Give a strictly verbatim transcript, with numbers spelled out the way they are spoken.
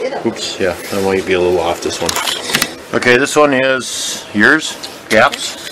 Oops, yeah, that might be a little off this one. Okay, this one is yours, Gaps.